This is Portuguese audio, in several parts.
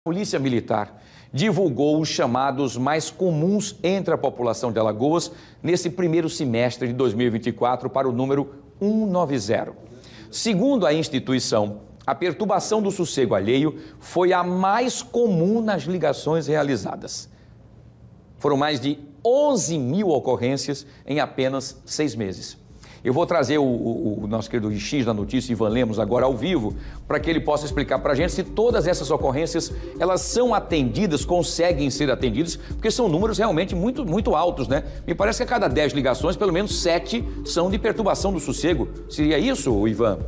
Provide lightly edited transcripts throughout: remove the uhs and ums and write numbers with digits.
Polícia Militar divulgou os chamados mais comuns entre a população de Alagoas nesse primeiro semestre de 2024 para o número 190. Segundo a instituição, a perturbação do sossego alheio foi a mais comum nas ligações realizadas. Foram mais de 11 mil ocorrências em apenas 6 meses. Eu vou trazer o nosso querido X da notícia, Ivan Lemos, agora ao vivo, para que ele possa explicar para a gente se todas essas ocorrências, elas são atendidas, conseguem ser atendidas, porque são números realmente muito altos, né? Me parece que a cada 10 ligações, pelo menos 7 são de perturbação do sossego. Seria isso, Ivan?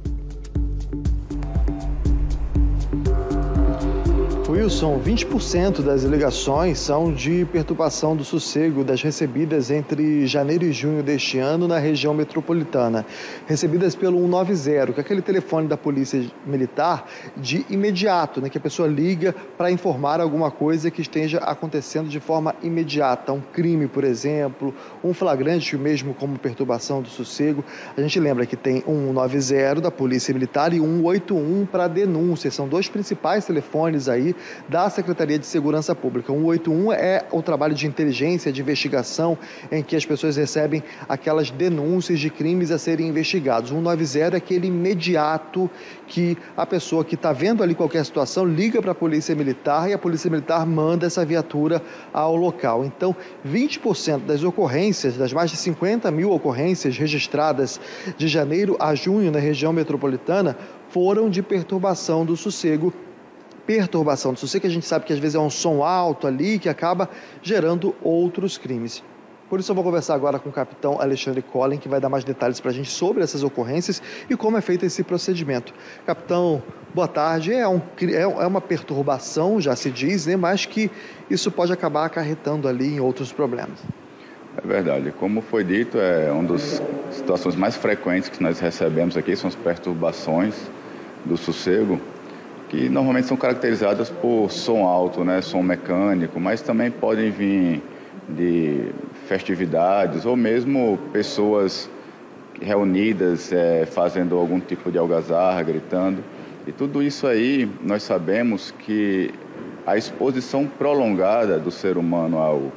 Wilson, 20% das ligações são de perturbação do sossego das recebidas entre janeiro e junho deste ano na região metropolitana. Recebidas pelo 190, que é aquele telefone da Polícia Militar de imediato, né, que a pessoa liga para informar alguma coisa que esteja acontecendo de forma imediata. Um crime, por exemplo, um flagrante mesmo como perturbação do sossego. A gente lembra que tem 190 da Polícia Militar e 181 para denúncia. São dois principais telefones aí da Secretaria de Segurança Pública. 181 é o trabalho de inteligência, de investigação, em que as pessoas recebem aquelas denúncias de crimes a serem investigados. 190 é aquele imediato que a pessoa que está vendo ali qualquer situação liga para a Polícia Militar e a Polícia Militar manda essa viatura ao local. Então, 20% das ocorrências, das mais de 50 mil ocorrências registradas de janeiro a junho na região metropolitana, foram de perturbação do sossego. Perturbação do sossego, que a gente sabe que às vezes é um som alto ali que acaba gerando outros crimes. Por isso eu vou conversar agora com o capitão Alexandre Collen, que vai dar mais detalhes para a gente sobre essas ocorrências e como é feito esse procedimento. Capitão, boa tarde. É uma perturbação, já se diz, né? Mas que isso pode acabar acarretando ali em outros problemas. É verdade. Como foi dito, é uma das situações mais frequentes que nós recebemos aqui, são as perturbações do sossego, que normalmente são caracterizadas por som alto, né, som mecânico, mas também podem vir de festividades ou mesmo pessoas reunidas fazendo algum tipo de algazarra, gritando. E tudo isso aí nós sabemos que a exposição prolongada do ser humano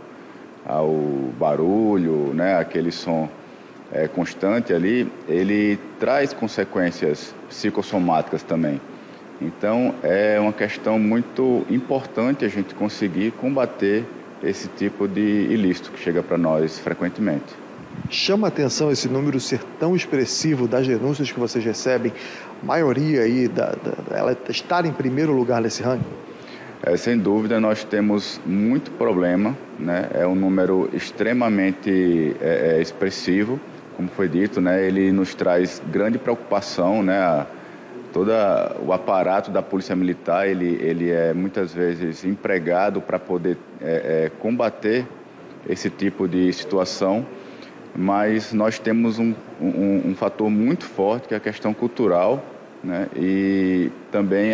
ao barulho, né, aquele som constante ali, ele traz consequências psicossomáticas também. Então, é uma questão muito importante a gente conseguir combater esse tipo de ilícito que chega para nós frequentemente. Chama a atenção esse número ser tão expressivo das denúncias que vocês recebem, a maioria aí, ela estar em primeiro lugar nesse ranking? Sem dúvida, nós temos muito problema, né? É um número extremamente expressivo, como foi dito, né? Ele nos traz grande preocupação, né? Todo o aparato da Polícia Militar, ele é muitas vezes empregado para poder combater esse tipo de situação, mas nós temos um fator muito forte, que é a questão cultural, né? E também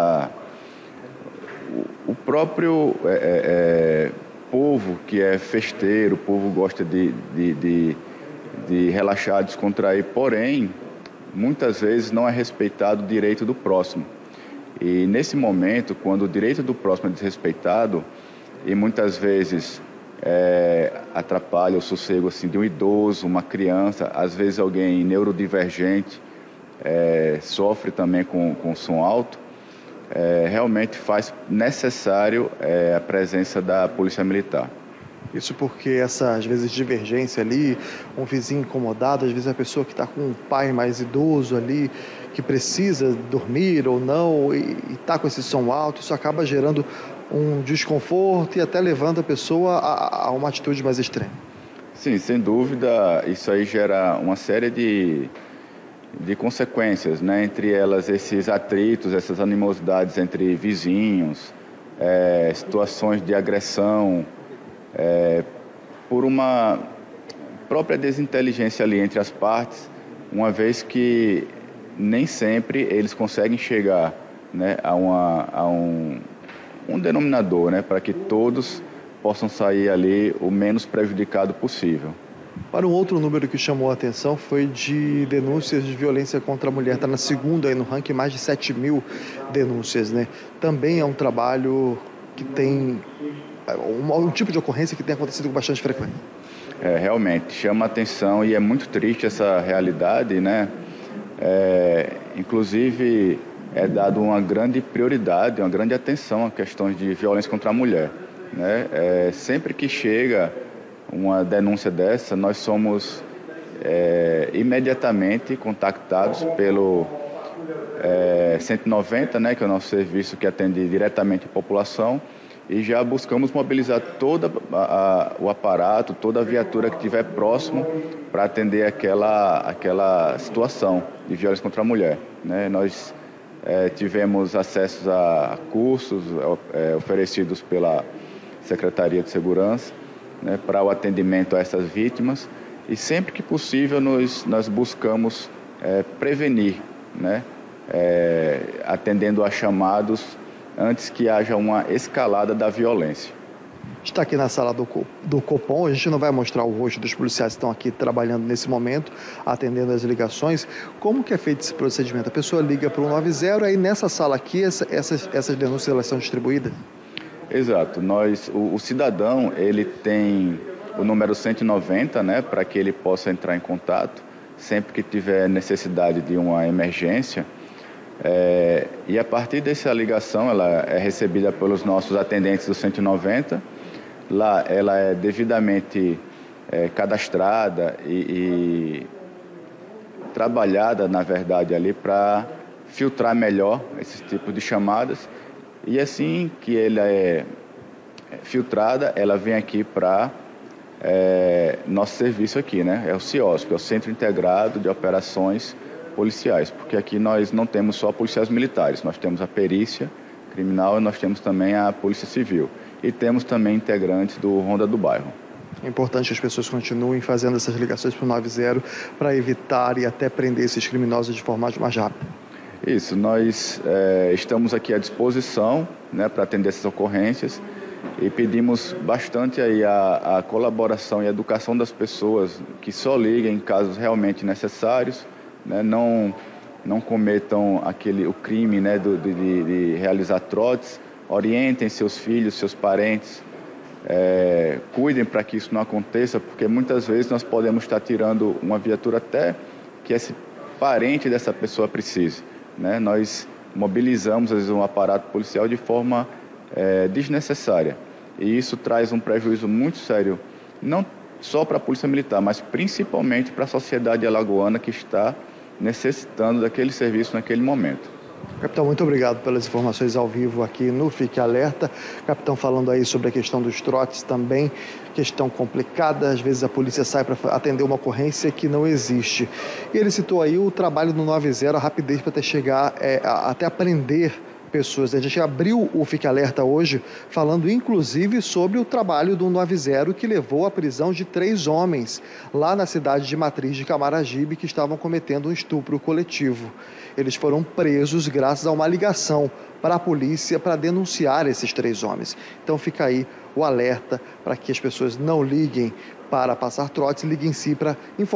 o próprio povo que é festeiro, o povo gosta de relaxar, descontrair, porém, muitas vezes não é respeitado o direito do próximo. E nesse momento, quando o direito do próximo é desrespeitado, e muitas vezes atrapalha o sossego assim, de um idoso, uma criança, às vezes alguém neurodivergente sofre também com som alto, realmente faz necessário a presença da Polícia Militar. Isso porque essa, às vezes, divergência ali, um vizinho incomodado, às vezes a pessoa que está com um pai mais idoso ali, que precisa dormir ou não, e está com esse som alto, isso acaba gerando um desconforto e até levando a pessoa a uma atitude mais extrema. Sim, sem dúvida, isso aí gera uma série de consequências, né? Entre elas esses atritos, essas animosidades entre vizinhos, situações de agressão, por uma própria desinteligência ali entre as partes, uma vez que nem sempre eles conseguem chegar, né, a um denominador, né, para que todos possam sair ali o menos prejudicado possível. Para um outro número que chamou a atenção foi de denúncias de violência contra a mulher. Está na segunda aí no ranking, mais de 7.000 denúncias, né? Também é um trabalho que tem um tipo de ocorrência que tem acontecido com bastante frequência. Realmente chama a atenção e é muito triste essa realidade, né? Inclusive é dado uma grande prioridade, uma grande atenção a questões de violência contra a mulher, né? Sempre que chega uma denúncia dessa, nós somos imediatamente contactados pelo 190, né, que é o nosso serviço que atende diretamente a população, e já buscamos mobilizar todo o aparato, toda a viatura que estiver próximo para atender aquela situação de violência contra a mulher, né? Nós tivemos acesso a cursos oferecidos pela Secretaria de Segurança, né, para o atendimento a essas vítimas, e sempre que possível nós buscamos prevenir, né, atendendo a chamados antes que haja uma escalada da violência. Está aqui na sala do Copom, a gente não vai mostrar o rosto dos policiais que estão aqui trabalhando nesse momento, atendendo as ligações. Como que é feito esse procedimento? A pessoa liga para o 190, aí nessa sala aqui essas denúncias elas são distribuídas? Exato. O cidadão, ele tem o número 190, né, para que ele possa entrar em contato sempre que tiver necessidade de uma emergência. E a partir dessa ligação, ela é recebida pelos nossos atendentes do 190. Lá ela é devidamente cadastrada e trabalhada, na verdade, ali para filtrar melhor esses tipos de chamadas. E assim que ela é filtrada, ela vem aqui para nosso serviço aqui, né? É o CIOSP, é o Centro Integrado de Operações Policiais, porque aqui nós não temos só policiais militares, nós temos a perícia criminal e nós temos também a Polícia Civil. E temos também integrantes do Ronda do Bairro. É importante que as pessoas continuem fazendo essas ligações para o 90 para evitar e até prender esses criminosos de forma mais rápida. Isso, nós estamos aqui à disposição, né, para atender essas ocorrências e pedimos bastante aí a colaboração e a educação das pessoas que só liguem em casos realmente necessários, né, não cometam o crime, né, de realizar trotes, orientem seus filhos, seus parentes, cuidem para que isso não aconteça, porque muitas vezes nós podemos estar tirando uma viatura até que esse parente dessa pessoa precise, né? Nós mobilizamos, às vezes, um aparato policial de forma desnecessária. E isso traz um prejuízo muito sério, não só para a Polícia Militar, mas principalmente para a sociedade alagoana que está necessitando daquele serviço naquele momento. Capitão, muito obrigado pelas informações ao vivo aqui no Fique Alerta. Capitão, falando aí sobre a questão dos trotes também, questão complicada, às vezes a polícia sai para atender uma ocorrência que não existe. E ele citou aí o trabalho do 90, a rapidez para até chegar, até aprender pessoas. A gente abriu o Fique Alerta hoje falando inclusive sobre o trabalho do 90 que levou à prisão de 3 homens lá na cidade de Matriz de Camaragibe que estavam cometendo um estupro coletivo. Eles foram presos graças a uma ligação para a polícia para denunciar esses 3 homens. Então fica aí o alerta para que as pessoas não liguem para passar trotes, liguem em si para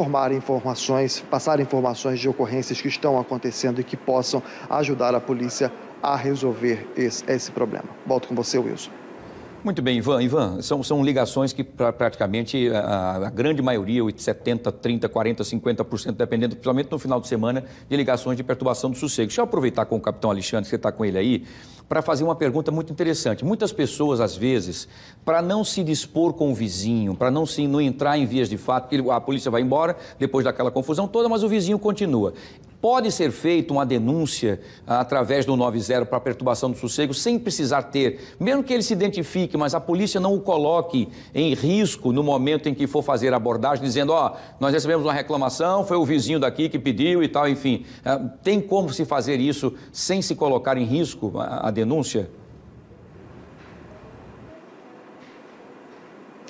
passar informações de ocorrências que estão acontecendo e que possam ajudar a polícia a resolver esse problema. Volto com você, Wilson. Muito bem, Ivan, são ligações que praticamente a grande maioria, 70%, 30%, 40%, 50%, dependendo, principalmente no final de semana, de ligações de perturbação do sossego. Deixa eu aproveitar com o capitão Alexandre, que você está com ele aí, para fazer uma pergunta muito interessante. Muitas pessoas, às vezes, para não se dispor com o vizinho, para não entrar em vias de fato, porque a polícia vai embora depois daquela confusão toda, mas o vizinho continua. Pode ser feita uma denúncia através do 90 para perturbação do sossego sem precisar ter, mesmo que ele se identifique, mas a polícia não o coloque em risco no momento em que for fazer a abordagem, dizendo, nós recebemos uma reclamação, foi o vizinho daqui que pediu e tal, enfim. Tem como se fazer isso sem se colocar em risco a denúncia?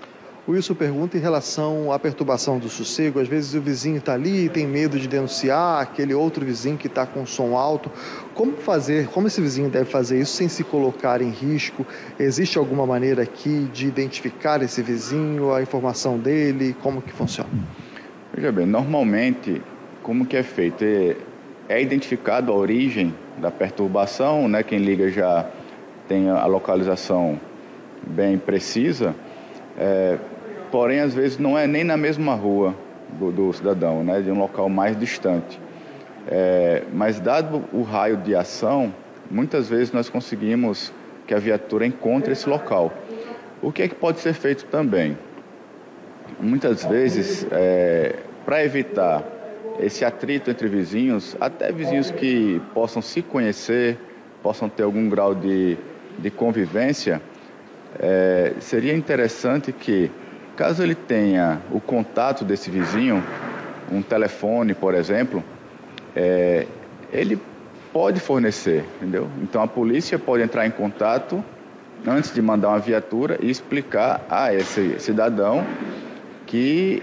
O Wilson pergunta em relação à perturbação do sossego. Às vezes o vizinho está ali e tem medo de denunciar aquele outro vizinho que está com som alto. Como esse vizinho deve fazer isso sem se colocar em risco? Existe alguma maneira aqui de identificar esse vizinho, a informação dele, como que funciona? Veja bem, normalmente, como que é feito? É identificado a origem da perturbação, né? Quem liga já tem a localização bem precisa, porém, às vezes, não é nem na mesma rua do cidadão, né? De um local mais distante. Mas, dado o raio de ação, muitas vezes nós conseguimos que a viatura encontre esse local. O que é que pode ser feito também? Muitas vezes, para evitar esse atrito entre vizinhos, até vizinhos que possam se conhecer, possam ter algum grau de convivência, seria interessante que, caso ele tenha o contato desse vizinho, um telefone, por exemplo, ele pode fornecer, entendeu? Então a polícia pode entrar em contato antes de mandar uma viatura e explicar a esse cidadão que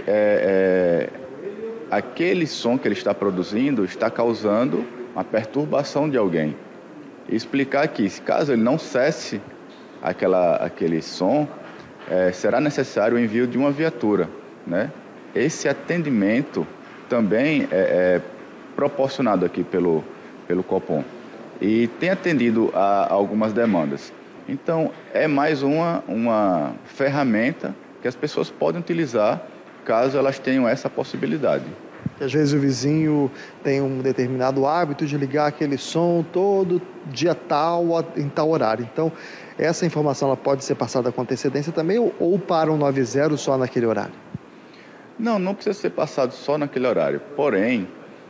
aquele som que ele está produzindo está causando uma perturbação de alguém. E explicar que, caso ele não cesse aquele som, será necessário o envio de uma viatura, né? Esse atendimento também é proporcionado aqui pelo Copom e tem atendido a algumas demandas. Então, é mais uma ferramenta que as pessoas podem utilizar caso elas tenham essa possibilidade. Às vezes o vizinho tem um determinado hábito de ligar aquele som todo dia tal, em tal horário. Então, essa informação ela pode ser passada com antecedência também ou para o 190 só naquele horário? Não precisa ser passado só naquele horário. Porém,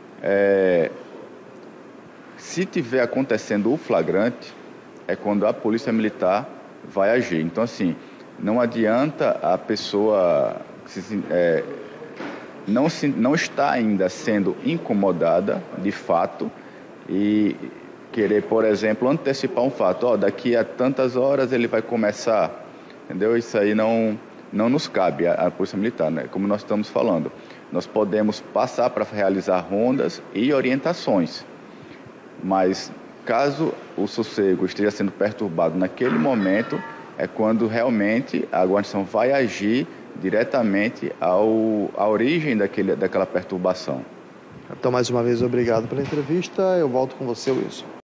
se tiver acontecendo o flagrante, é quando a polícia militar vai agir. Então, assim, não adianta a pessoa não está ainda sendo incomodada de fato e querer, por exemplo, antecipar um fato. Daqui a tantas horas ele vai começar, entendeu? Isso aí não nos cabe à Polícia Militar, né? Como nós estamos falando. Nós podemos passar para realizar rondas e orientações, mas caso o sossego esteja sendo perturbado naquele momento, é quando realmente a guarnição vai agir diretamente à origem daquela perturbação. Então, mais uma vez, obrigado pela entrevista. Eu volto com você, Wilson.